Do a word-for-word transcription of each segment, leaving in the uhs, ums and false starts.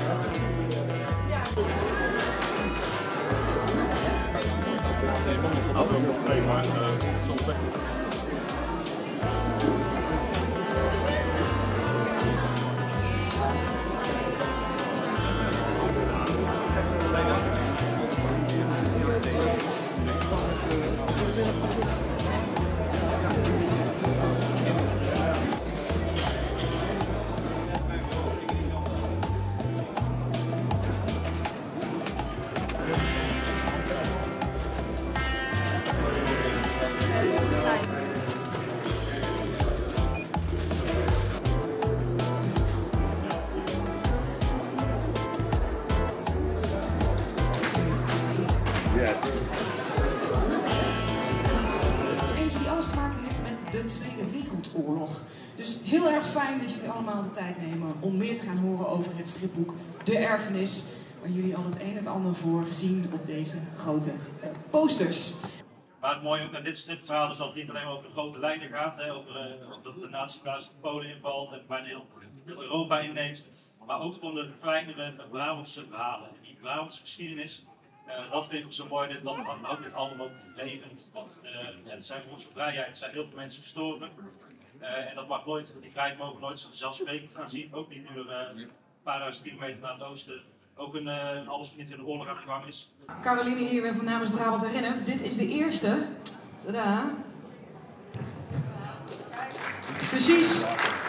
Eentje die alles te maken heeft met de Tweede Wereldoorlog. Dus heel erg fijn dat jullie allemaal de tijd nemen om meer te gaan horen over het stripboek De Erfenis, waar jullie al het een en het ander voor zien op deze grote uh, posters. Maar het mooie ook aan dit stripverhaal is dat het niet alleen over de grote lijnen gaat, hè, over uh, dat de nazi-buis Polen invalt en bijna heel, heel Europa inneemt, maar ook van de kleinere Brabantse verhalen. Die Brabantse geschiedenis, uh, dat vind ik ook zo mooi, dat, dat houdt dit allemaal ook levend. Want uh, ja, er zijn voor onze vrijheid zijn heel veel mensen gestorven. Uh, en dat mag nooit, die vrijheid mogen nooit zo vanzelfsprekend gaan zien. Ook niet nu er uh, een paar duizend kilometer naar het oosten ook een, uh, een allesvernietigende oorlog aan de gang is. Caroline hier weer van namens Brabant herinnert. Dit is de eerste. Tadaa. Precies.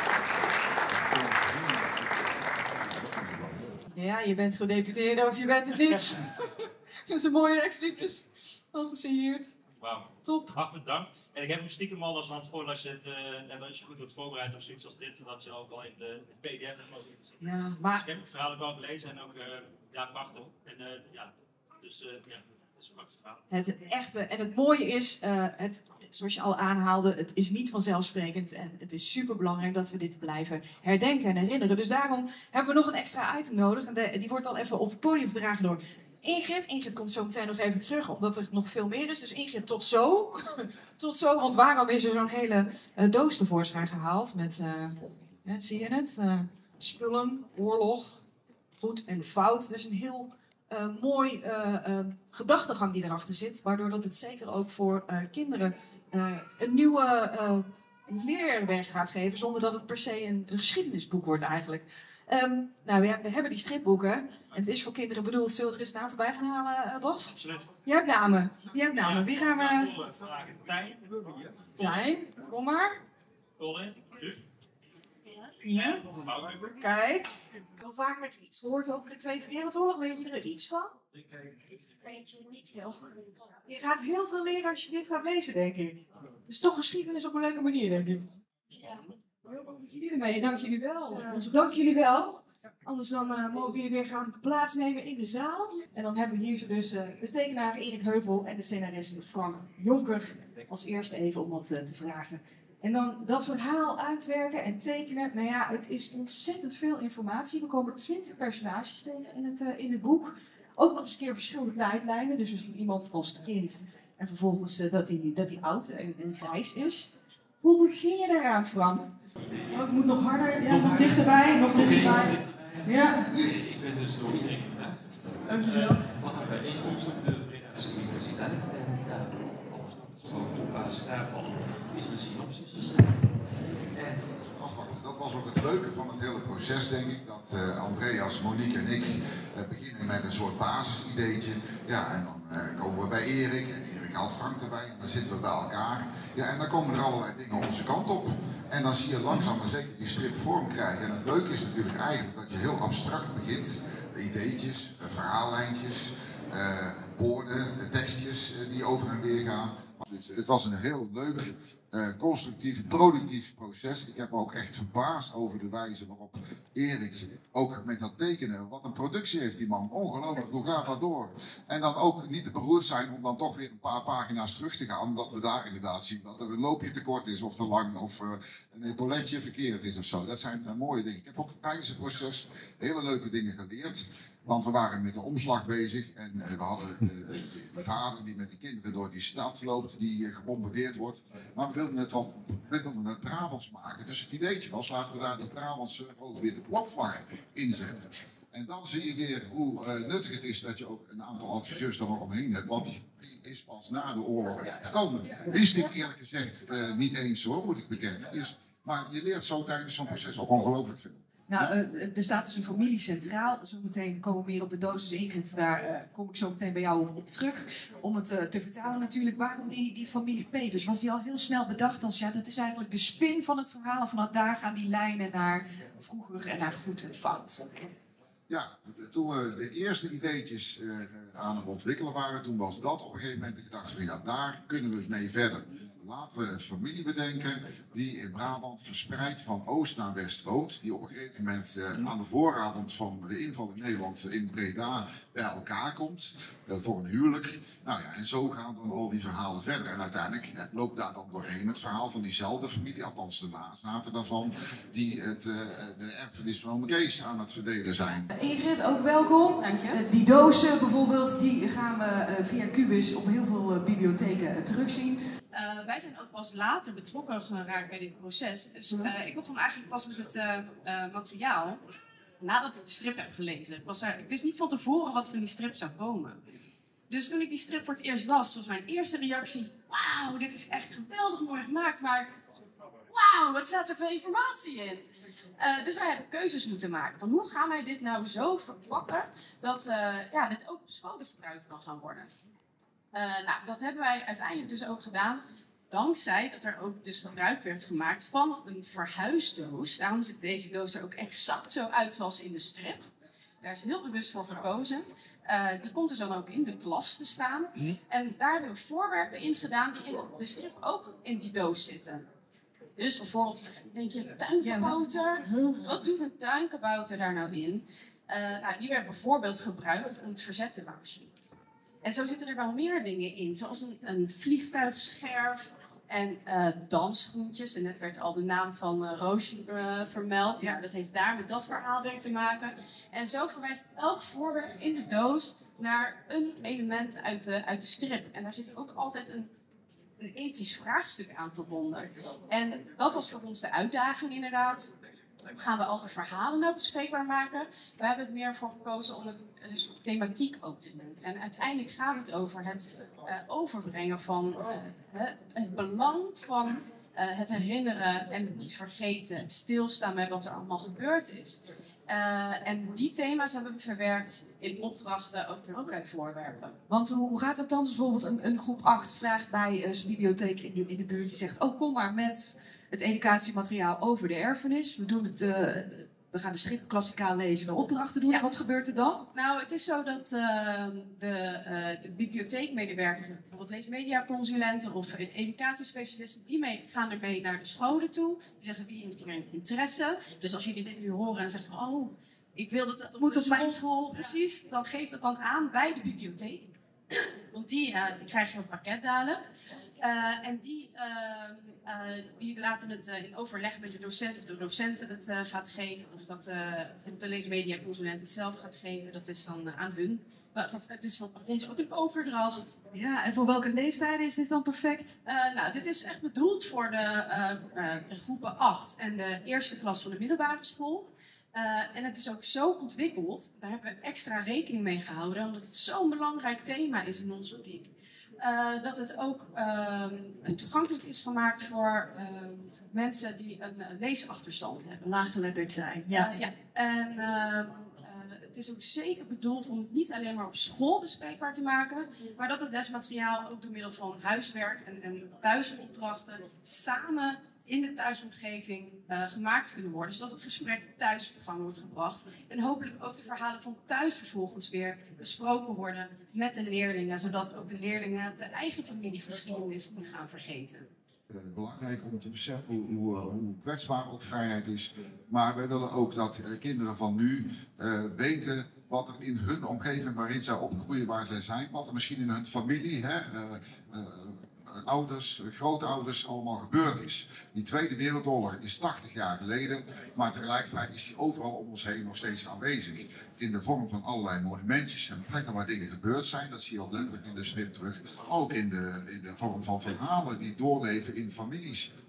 Ja, je bent gedeputeerde of je bent het niet. Dat is een mooie ex-libris. Al gesigneerd. Wauw. Top. Hartelijk dank. En ik heb hem stiekem al als aan het voor als je het uh, en als je goed wordt voorbereid of zoiets als dit, dat je ook al in de, de P D F hebt mogen zien. Ja, maar... Dus ik heb het verhaal ook al gelezen en ook, uh, ja, prachtig. En, uh, ja, dus, uh, ja, dat is een prachtig verhaal. Het echte, en het mooie is, uh, het, zoals je al aanhaalde, het is niet vanzelfsprekend en het is super belangrijk dat we dit blijven herdenken en herinneren. Dus daarom hebben we nog een extra item nodig en de, die wordt dan even op het podium gedragen door Ingrid. Ingrid komt zo meteen nog even terug, omdat er nog veel meer is. Dus Ingrid, tot zo. Tot zo, want waarom is er zo'n hele uh, doos tevoorschijn gehaald met, uh, ja, zie je het? Uh, spullen, oorlog, goed en fout. Dat is een heel uh, mooi uh, uh, gedachtegang die erachter zit, waardoor dat het zeker ook voor uh, kinderen uh, een nieuwe uh, leerweg gaat geven, zonder dat het per se een, een geschiedenisboek wordt eigenlijk. Um, nou, we, we hebben die stripboeken. En het is voor kinderen bedoeld. Zullen we er eens een aantal bij gaan halen, uh, Bas? Absoluut. Je hebt namen. Je hebt namen. Wie gaan we... Ik vragen Tijn. Tijn, kom maar. Colin. Luc. Ja. Bouwburger. Kijk. Al vaker iets gehoord over de Tweede Wereldoorlog. Weet je er iets van? Ik weet je niet veel. Je gaat heel veel leren als je dit gaat lezen, denk ik. Dus toch geschiedenis op een leuke manier, denk ik. Ja. Heel veel plezier ermee. Dank jullie wel. Dus dank jullie wel. Anders dan uh, mogen jullie weer gaan plaatsnemen in de zaal. En dan hebben we hier dus uh, de tekenaar Erik Heuvel en de scenarist Frank Jonker als eerste even om wat uh, te vragen. En dan dat verhaal uitwerken en tekenen. Nou ja, het is ontzettend veel informatie. We komen twintig personages tegen in het, uh, in het boek. Ook nog eens een keer verschillende tijdlijnen. Dus misschien iemand als kind en vervolgens uh, dat hij dat hij oud en, en grijs is. Hoe begin je daaraan, Frank? Oh, ik moet nog harder, ja, nog dichterbij, nog dichterbij. Ja. Ik ben dus door iedereen gevraagd. Dankjewel. We hadden bijeenkomst op de Bredase Universiteit en daar op basis daarvan is er een synopsis geschreven. En dat was ook het leuke van het hele proces, denk ik. Dat uh, Andreas, Monique en ik uh, beginnen met een soort basisideetje. Ja, en dan uh, komen we bij Erik en Erik haalt Frank erbij. En dan zitten we bij elkaar. Ja, en dan komen er allerlei dingen onze kant op. En dan zie je langzaam maar zeker die strip vorm krijgen. En het leuke is natuurlijk eigenlijk dat je heel abstract begint. Ideetjes, verhaallijntjes, uh, woorden, tekstjes uh, die over en weer gaan. Dus het was een heel leuk, uh, constructief, productief proces. Ik heb me ook echt verbaasd over de wijze waarop Erik, ook met dat tekenen, wat een productie heeft die man. Ongelooflijk, hoe gaat dat door? En dan ook niet te beroerd zijn om dan toch weer een paar pagina's terug te gaan, omdat we daar inderdaad zien dat er een loopje te kort is of te lang of uh, een epauletje verkeerd is of zo. Dat zijn uh, mooie dingen. Ik heb ook tijdens het proces hele leuke dingen geleerd. Want we waren met de omslag bezig en uh, we hadden uh, die, die vader die met die kinderen door die stad loopt, die uh, gebombardeerd wordt. Maar we wilden het wel, we wilden het Brabants maken. Dus het ideetje was, laten we daar die Brabantse rood-witte blokvlag inzetten. En dan zie je weer hoe uh, nuttig het is dat je ook een aantal adviseurs daar nog omheen hebt. Want die, die is pas na de oorlog gekomen. Wist ik eerlijk gezegd uh, niet eens hoor, moet ik bekennen. Dus, maar je leert zo tijdens zo'n proces ook ongelooflijk veel. Nou, uh, er staat dus een familie centraal. Zometeen komen we meer op de dosis. Ingrid, daar uh, kom ik zo meteen bij jou op, op terug. Om het uh, te vertalen natuurlijk. Waarom die, die familie Peters? Was die al heel snel bedacht als, ja, dat is eigenlijk de spin van het verhaal. Vanaf daar gaan die lijnen naar vroeger en naar goed en fout. Ja, toen we de eerste ideetjes uh, aan het ontwikkelen waren, toen was dat op een gegeven moment de gedachte van, ja, daar kunnen we mee verder. Laten we een familie bedenken die in Brabant verspreid van oost naar west woont. Die op een gegeven moment uh, aan de vooravond van de inval in Nederland in Breda bij elkaar komt. Uh, voor een huwelijk. Nou ja, en zo gaan dan al die verhalen verder. En uiteindelijk uh, loopt daar dan doorheen het verhaal van diezelfde familie. Althans de nazaten daarvan. Die het, uh, de erfenis van Ome Kees aan het verdelen zijn. Ingrid, ook welkom. Dank je. Uh, die dozen bijvoorbeeld, die gaan we uh, via Cubus op heel veel uh, bibliotheken uh, terugzien. Uh, wij zijn ook pas later betrokken geraakt bij dit proces. Dus uh, ik begon eigenlijk pas met het uh, uh, materiaal nadat ik de strip heb gelezen. Ik, was er, ik wist niet van tevoren wat er in die strip zou komen. Dus toen ik die strip voor het eerst las, was mijn eerste reactie: wauw, dit is echt geweldig mooi gemaakt, maar wauw, wat staat er veel informatie in? Uh, dus wij hebben keuzes moeten maken van hoe gaan wij dit nou zo verpakken dat uh, ja, dit ook op scholen gebruikt kan gaan worden. Uh, nou, dat hebben wij uiteindelijk dus ook gedaan, dankzij dat er ook dus gebruik werd gemaakt van een verhuisdoos. Daarom ziet deze doos er ook exact zo uit zoals in de strip. Daar is heel bewust voor gekozen. Uh, die komt dus dan ook in de klas te staan. En daar hebben we voorwerpen in gedaan die in de strip ook in die doos zitten. Dus bijvoorbeeld, denk je, tuinkabouter? Wat doet een tuinkabouter daar nou in? Uh, nou, die werd bijvoorbeeld gebruikt om het verzet te waarschuwen. En zo zitten er wel meer dingen in, zoals een, een vliegtuigscherf en uh, dansschoentjes. En net werd al de naam van uh, Roosje uh, vermeld. Ja, dat heeft daar met dat verhaal weer te maken. En zo verwijst elk voorwerp in de doos naar een element uit de, uit de strip. En daar zit ook altijd een, een ethisch vraagstuk aan verbonden. En dat was voor ons de uitdaging inderdaad. Gaan we al de verhalen nou bespreekbaar maken? We hebben het meer voor gekozen om het dus op thematiek ook te doen. En uiteindelijk gaat het over het uh, overbrengen van uh, het, het belang van uh, het herinneren en het niet vergeten. Het stilstaan bij wat er allemaal gebeurd is. Uh, en die thema's hebben we verwerkt in opdrachten, ook weer okay. voorwerpen. Want hoe gaat het dan? Dus bijvoorbeeld een, een groep acht vraagt bij uh, zijn bibliotheek in de, in de buurt. Die zegt, oh kom maar met het educatiemateriaal over de erfenis. We, doen het, uh, we gaan de strip klassikaal lezen en opdrachten doen. Ja. Wat gebeurt er dan? Nou, het is zo dat uh, de, uh, de bibliotheekmedewerkers, bijvoorbeeld leesmediaconsulenten of educatiespecialisten, die mee, gaan ermee naar de scholen toe. Die zeggen, wie heeft hier een interesse? Dus als jullie dit nu horen en zeggen, oh, ik wil dat dat op moet de op mijn school. Precies, dan geef het dan aan bij de bibliotheek. Want die, uh, die krijg je een pakket dadelijk. Uh, en die, uh, uh, die laten het uh, in overleg met de docent of de docent het uh, gaat geven. Of dat uh, de leesmediaconsulent het zelf gaat geven. Dat is dan uh, aan hun. Maar het is voor ons ook een overdracht. Ja, en voor welke leeftijden is dit dan perfect? Uh, nou, dit is echt bedoeld voor de, uh, uh, de groepen acht en de eerste klas van de middelbare school. Uh, en het is ook zo ontwikkeld, daar hebben we extra rekening mee gehouden, omdat het zo'n belangrijk thema is in onze optiek. Uh, dat het ook uh, toegankelijk is gemaakt voor uh, mensen die een, een leesachterstand hebben. Laaggeletterd zijn. Ja. Uh, ja. En uh, uh, het is ook zeker bedoeld om het niet alleen maar op school bespreekbaar te maken, maar dat het lesmateriaal ook door middel van huiswerk en, en thuisopdrachten samen in de thuisomgeving uh, gemaakt kunnen worden, zodat het gesprek thuis op gang wordt gebracht. En hopelijk ook de verhalen van thuis vervolgens weer besproken worden met de leerlingen, zodat ook de leerlingen de eigen familiegeschiedenis niet gaan vergeten. Uh, belangrijk om te beseffen hoe, hoe, hoe kwetsbaar ook vrijheid is. Maar wij willen ook dat uh, kinderen van nu uh, weten wat er in hun omgeving waarin zij opgroeien, waar zij zijn, wat er misschien in hun familie, hè, uh, uh, ouders, grootouders allemaal gebeurd is. Die Tweede Wereldoorlog is tachtig jaar geleden, maar tegelijkertijd is die overal om ons heen nog steeds aanwezig. In de vorm van allerlei monumentjes en plekken waar dingen gebeurd zijn. Dat zie je ook letterlijk in de strip terug. Ook in de, in de vorm van verhalen die doorleven in families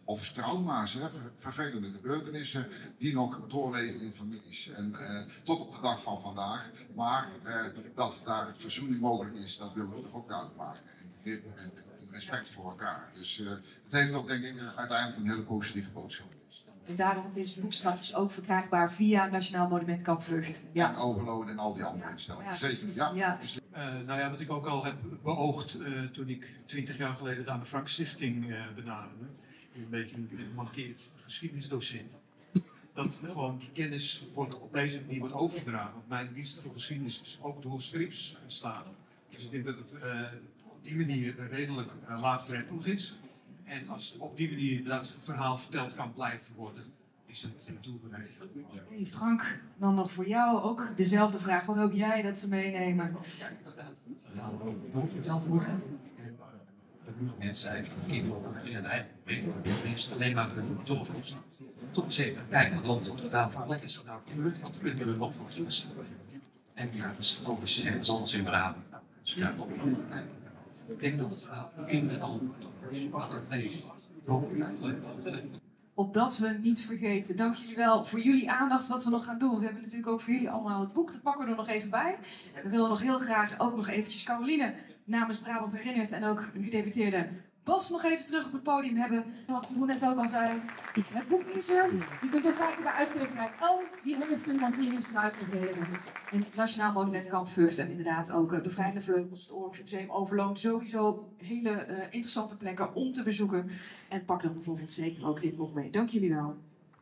of trauma's, hè, ver, vervelende gebeurtenissen, die nog doorleven in families. En uh, tot op de dag van vandaag. Maar uh, dat daar verzoening mogelijk is, dat willen we toch ook duidelijk maken. En, en, en respect voor elkaar. Dus uh, het heeft ook, denk ik, uh, uiteindelijk een hele positieve boodschap. En daarom is het boek straks ook verkrijgbaar via Nationaal Monument Kamp Vught. Ja. En Overloon en al die andere instellingen. Ja, zeker. Ja. Ja. Uh, nou ja, wat ik ook al heb beoogd uh, toen ik twintig jaar geleden de Anne Frank Stichting uh, benaderde. Een beetje een gemankeerd geschiedenisdocent. Dat gewoon die kennis wordt op deze manier wordt overgedragen. Want mijn liefde voor geschiedenis is ook door scripts ontstaan. Dus ik denk dat het uh, op die manier redelijk uh, laagdrempelig is. En als op die manier dat verhaal verteld kan blijven worden, is het toebereid. Hey Frank, dan nog voor jou ook dezelfde vraag. Wat hoop jij dat ze meenemen? Ja, inderdaad. Ja, moet verteld worden. Dat moet net zijn, dat kinderen in een eigen mensen alleen maar kunnen doorkomst. Tot een zeker tijd naar land tot gedaan van wat is er nou gebeurd, wat kunnen we er nog voor terug. En ja, dat is ook eens ergens anders in Brabant. Dus ja, op een andere tijd. Ik denk dat het verhaal voor kinderen dan wat het leven was. Ik hoop eigenlijk dat... Opdat we niet vergeten. Dank jullie wel voor jullie aandacht wat we nog gaan doen. We hebben natuurlijk ook voor jullie allemaal het boek. Dat pakken we er nog even bij. We willen nog heel graag ook nog eventjes Caroline namens Brabant Herinnert en ook een gedeputeerde Bas nog even terug op het podium hebben. Zoals we net ook al zei, het boek is er. Je kunt ook kijken bij uitgeverij L. Die heeft hem, want die heeft hem uitgegeven. In het Nationaal Monument Kamp Vught. En inderdaad ook uh, Bevrijdende Vleugels, het Oorlogsmuseum Overloon. Sowieso hele uh, interessante plekken om te bezoeken. En pak dan bijvoorbeeld zeker ook dit boek mee. Dank jullie wel.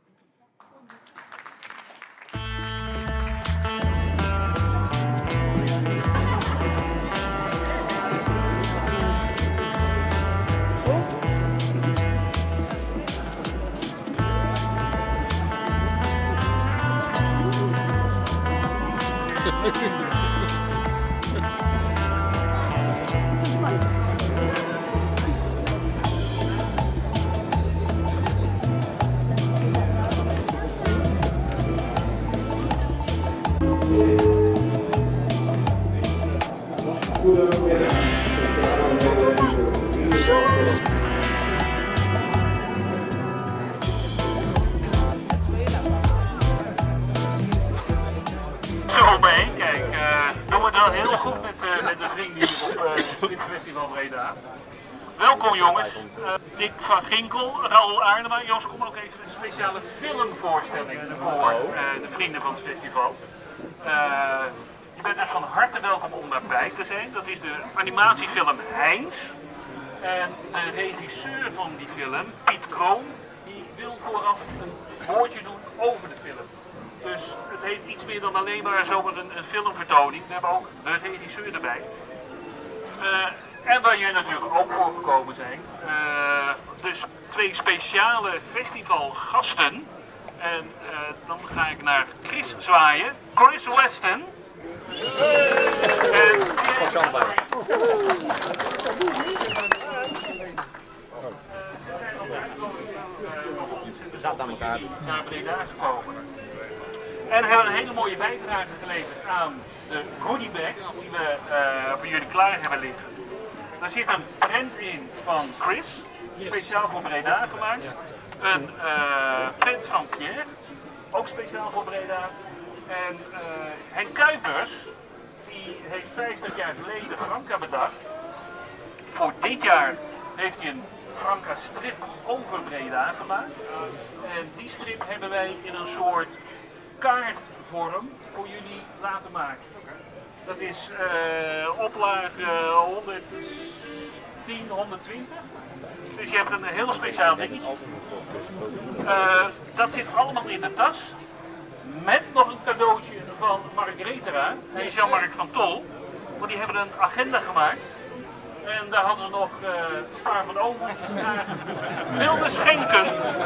Zo mee, kijk, uh, doen we het wel heel goed met, uh, met de vrienden hier op uh, het Stripfestival Breda. Welkom jongens, uh, Dick van Ginkel, Raoul Aarnema. Joost, kom ook even een speciale filmvoorstelling voor uh, de vrienden van het festival. Uh, je bent dus van harte welkom om daarbij te zijn. Dat is de animatiefilm Heinz. En de regisseur van die film, Piet Kroon, die wil vooraf een woordje doen over de film. Dus het heeft iets meer dan alleen maar zomaar een, een filmvertoning. We hebben ook de regisseur erbij. Uh, en waar jullie natuurlijk ook voor gekomen zijn. Uh, dus twee speciale festivalgasten. En uh, dan ga ik naar Chris zwaaien. Chris Weston. En Zat aan elkaar. Naar Breda gekomen. En hebben een hele mooie bijdrage geleverd aan de goodiebag die we uh, voor jullie klaar hebben liggen. Daar zit een print in van Chris, speciaal voor Breda gemaakt. Een uh, print van Pierre, ook speciaal voor Breda. En uh, Henk Kuipers, die heeft vijftig jaar geleden Franka bedacht. Voor dit jaar heeft hij een Franka strip over Breda gemaakt. En die strip hebben wij in een soort kaartvorm voor jullie laten maken. Dat is uh, oplage honderdtien, honderdtwintig. Dus je hebt een heel speciaal dingetje. Uh, dat zit allemaal in de tas. Met nog een cadeautje van Mark Retera en Jean-Marc van Tol. Want die hebben een agenda gemaakt. En daar hadden ze nog uh, een paar van over wilden schenken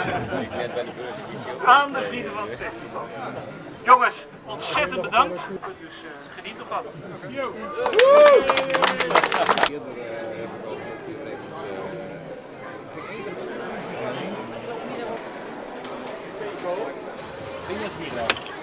aan de vrienden van het festival. Jongens, ontzettend bedankt. Dus uh, geniet ervan. Yo. Vind je het hier